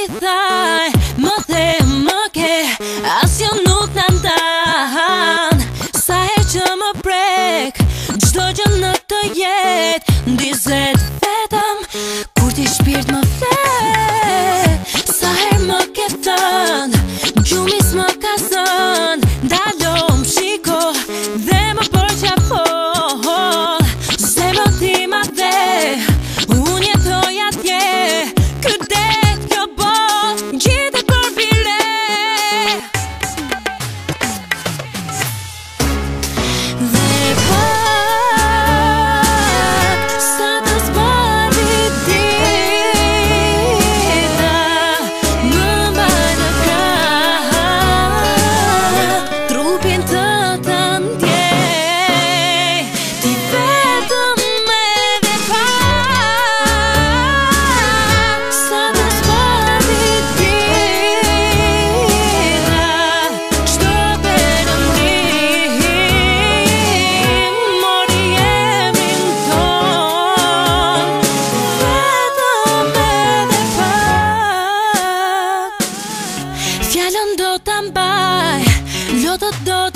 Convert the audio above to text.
ti thaj, më the më ke, asjo nuk na ndan. Sa herë që më prek çdo gjë në të jetë, ndizet vetëm kur ti shpirt më flet. Sa herë më ke thënë, gjumis më ka zënë, ndalo më shiko dhe më përqafon. Zemra ti ma dhe, unë jetoj atje, këtë det kjo bot, gjithë për bile. Dhe pak, sa të zbati dita, më mbaj në krah, trupin të të ndjej, ti vetëm edhe pak. Sa të zbati dita, çdo perëndim, mori jemin ton, vetëm edhe pak. Fjallën do ta mbaj, lotët do